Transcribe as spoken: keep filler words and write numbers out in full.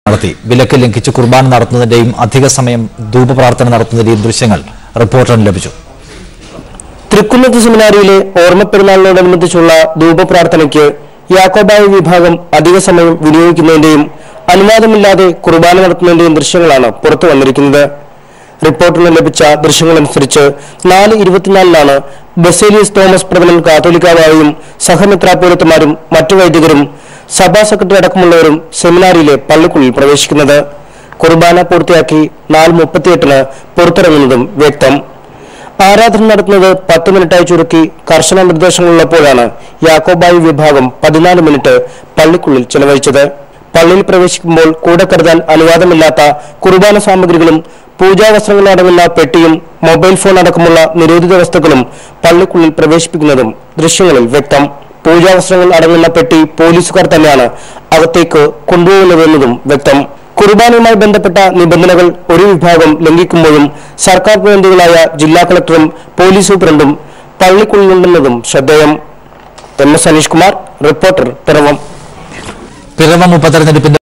നടത്തി വിലക്ക് ലംഘിച്ച് കുർബാന നടത്തുന്നതിന്റെയും അധിക സമയം ധൂപപ്രാർത്ഥന നടത്തുന്നതിന്റെയും ദൃശ്യങ്ങൾ റിപ്പോർട്ടറിന് ലഭിച്ചു. തൃക്കുന്നത്ത് സെമിനാരിയിലെ ഓർമ്മപ്പെരുന്നാളിനോടനുബന്ധിച്ചുള്ള ധൂപപ്രാർത്ഥനയ്ക്ക് യാക്കോബായ വിഭാഗം അധിക സമയം വിനിയോഗിക്കുന്നതിന്റെയും അനുവാദമില്ലാതെ കുർബാന നടത്തുന്നതിന്റെയും ദൃശ്യങ്ങളാണ് പുറത്തു വന്നിരിക്കുന്നത്. റിപ്പോർട്ടിന് ലഭിച്ച ദൃശ്യങ്ങളനുസരിച്ച് നാല് ഇരുപത്തിനാലിനാണ് ബസേലിയസ് തോമസ് പ്രഥമൻ കാത്തോലിക്കാവായും സഹമെത്രാപ്പോലിത്തമാരും മറ്റു വൈദികരും സഭാ സെക്രട്ടറി അടക്കമുള്ളവരും സെമിനാരിയിലെ പള്ളിക്കുള്ളിൽ പ്രവേശിക്കുന്നത്. കുർബാന പൂർത്തിയാക്കി നാല് മുപ്പത്തിയെട്ടിന് പുറത്തിറങ്ങുന്നതും വ്യക്തം. ആരാധന നടത്തുന്നത് പത്ത് മിനിറ്റായി ചുരുക്കി കർശന നിർദ്ദേശങ്ങളുള്ളപ്പോഴാണ് യാക്കോബായ വിഭാഗം പതിനാല് മിനിറ്റ് പള്ളിക്കുള്ളിൽ ചെലവഴിച്ചത്. പള്ളിയിൽ പ്രവേശിക്കുമ്പോൾ കൂടെ കരുതാൻ അനുവാദമില്ലാത്ത കുർബാന സാമഗ്രികളും പൂജാവസ്ത്രങ്ങൾ അടങ്ങുന്ന പെട്ടിയും മൊബൈൽ ഫോൺ അടക്കമുള്ള നിരോധിത വസ്തുക്കളും പള്ളിക്കുള്ളിൽ പ്രവേശിപ്പിക്കുന്നതും ദൃശ്യങ്ങളിൽ വ്യക്തം. പൂജാവസ്ത്രങ്ങൾ അടങ്ങുന്ന പെട്ടി പോലീസുകാർ തന്നെയാണ് അകത്തേക്ക് കൊണ്ടുപോകുന്നതെന്നതും വ്യക്തം. കുർബാനയുമായി ബന്ധപ്പെട്ട നിബന്ധനകൾ ഒരു വിഭാഗം ലംഘിക്കുമ്പോഴും സർക്കാർ പ്രതിനിധികളായ ജില്ലാ കളക്ടറും പോലീസ് സൂപ്രണ്ടും പള്ളിക്കുള്ളിലുണ്ടെന്നതും ശ്രദ്ധേയം. M S Anish Kumar, reporter, Piravom. Piravom ഉപതെരഞ്ഞെടുപ്പിന്റെ